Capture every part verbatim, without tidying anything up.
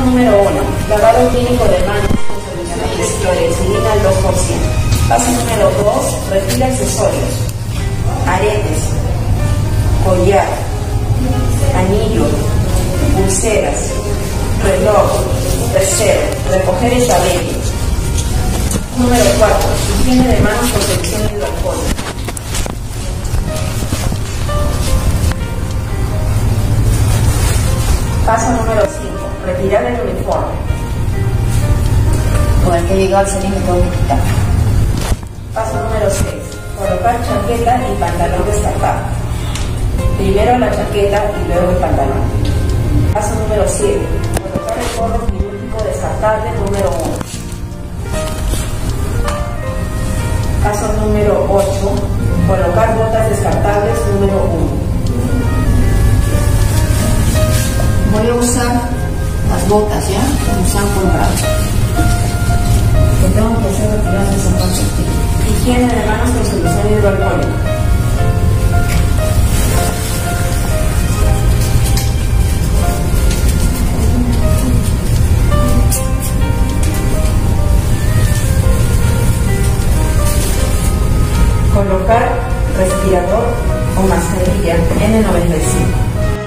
número uno. Lavado químico de manos con solución de clorexidina al dos por ciento. Paso número dos. Retira accesorios. Aretes, collar, anillo, pulseras, reloj. Tercero, recoger el cabello. Número cuatro. Higiene de manos con solución hidroalcohólica. Paso número cinco. Retirar el uniforme. Con el que he llegado al salir me tengo que quitar. Paso número seis. Colocar chaqueta y pantalón descartado. Primero la chaqueta y luego el pantalón. Paso número siete. Colocar el gorro quirúrgico descartable número uno. Paso número ocho. Colocar botas descartables número uno. Voy a usar las botas, ¿ya? Como se han comprado. Que tengo que hacer retirar de esa parte. Higiene de manos con solución hidroalcohólica. Colocar respirador o mascarilla N noventa y cinco.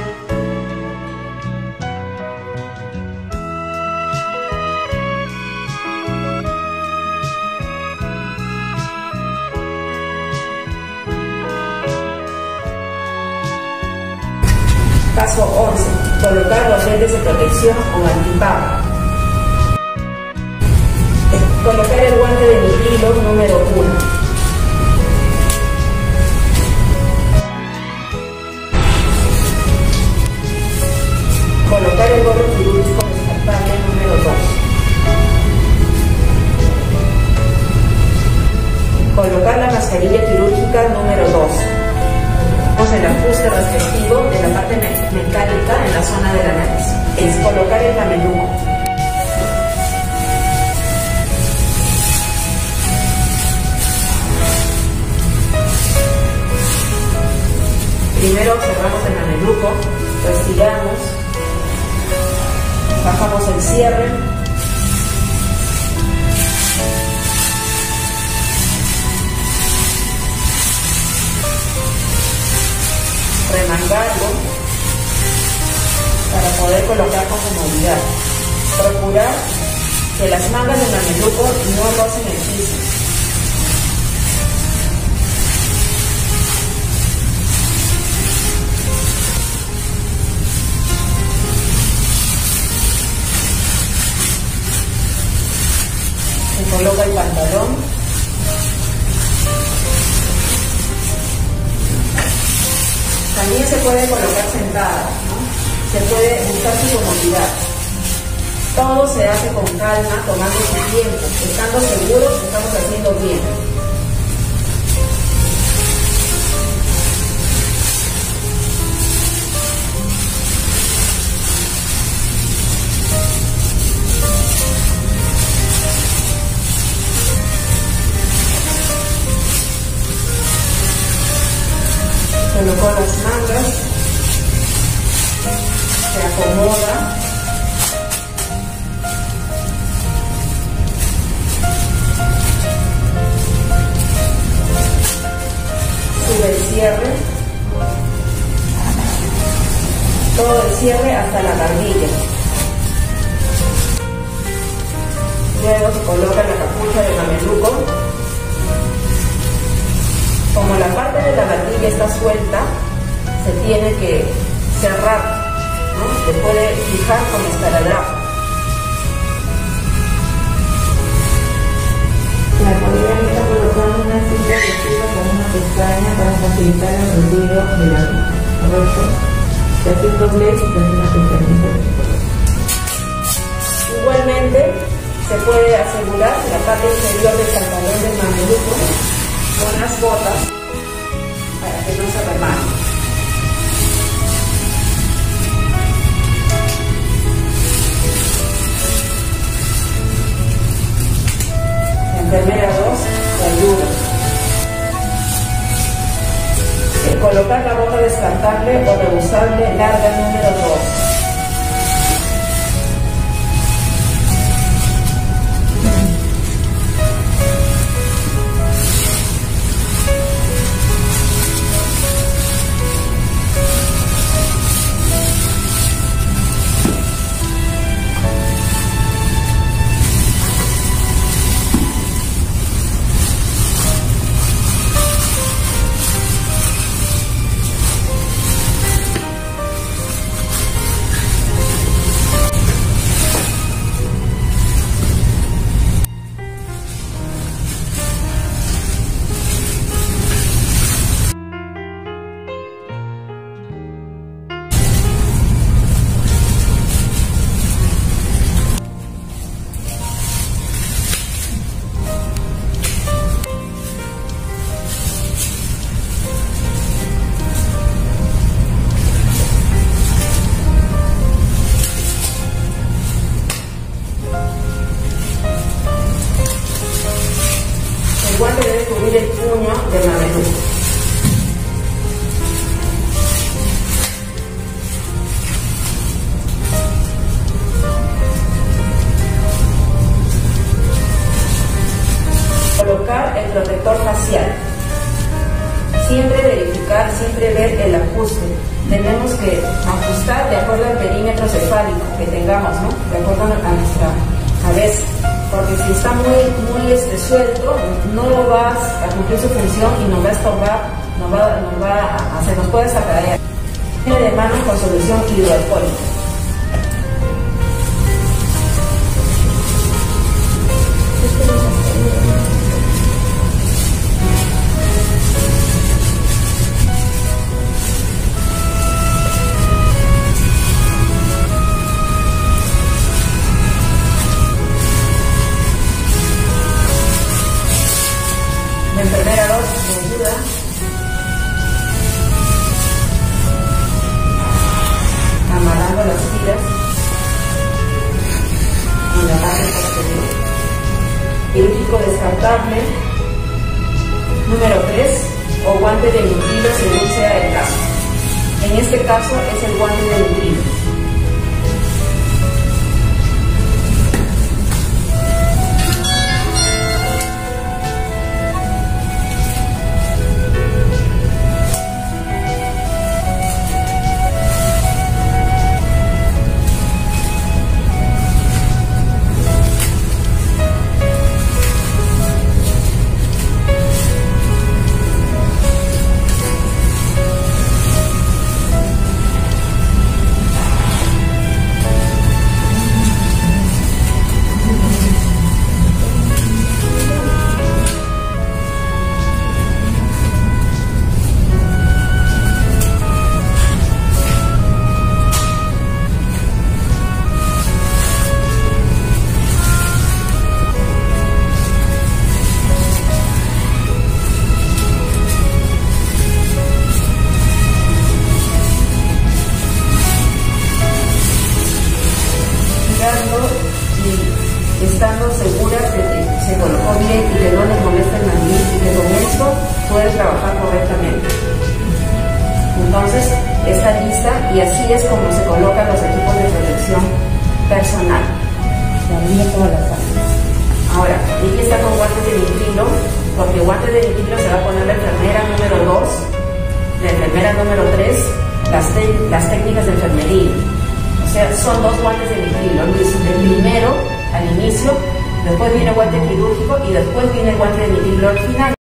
Paso once. Colocar los lentes de protección con antipago. Colocar el guante de nitrilo número uno. Colocar el gorro quirúrgico descartable número dos. Colocar la mascarilla quirúrgica número dos. El ajuste respectivo de la parte mecánica en la zona de la nariz. Es colocar el mameluco. Primero cerramos el mameluco, respiramos, bajamos el cierre, remangarlo para poder colocar con comodidad. Procurar que las mangas del mameluco no rocen el piso. Se coloca el pantalón. También se puede colocar sentada, ¿no? Se puede buscar su comodidad. Todo se hace con calma, tomando su tiempo, estando seguros que estamos haciendo bien. Colocó las mangas, se acomoda, sube el cierre, todo el cierre hasta la barbilla. Luego se coloca la capucha del mameluco. Como la parte de la barbilla está suelta, se tiene que cerrar, ¿no? Se puede fijar con esparadrapo. La polígrafo está colocando una cinta adhesiva con una pestaña para facilitar el retiro de la ropa. Se hace un doblez y se hace una pestañita. Igualmente, se puede asegurar la parte exterior del pantalón del mameluco con las botas para que no se remane. Enfermera dos, te ayuda. Colocar la bota descartable o reusable larga número dos. prever el ajuste. Tenemos que ajustar de acuerdo al perímetro cefálico que tengamos, ¿no? De acuerdo a nuestra cabeza. Porque si está muy, muy este, suelto, no va a cumplir su función y nos va a estorbar, nos va, nos va a, se nos puede sacar de mano con solución hidroalcohólica. La enfermera dos me ayuda amarrando las tiras en la parte posterior. Quirúrgico descartable número tres o guante de nitrilo según sea el caso. En este caso es el guante de nitrilo. Y estando seguras de que se colocó bien y que no les molesta el mandil y que con esto puede trabajar correctamente. Entonces está lista y así es como se colocan los equipos de protección personal. Ahora, ella está con guantes de nitrilo, porque guantes de nitrilo se va a poner la enfermera número dos, la enfermera número tres, las, las técnicas de enfermería. O sea, son dos guantes de nitrilo. El primero, al inicio, después viene el guante quirúrgico y después viene el guante de nitrilo al final.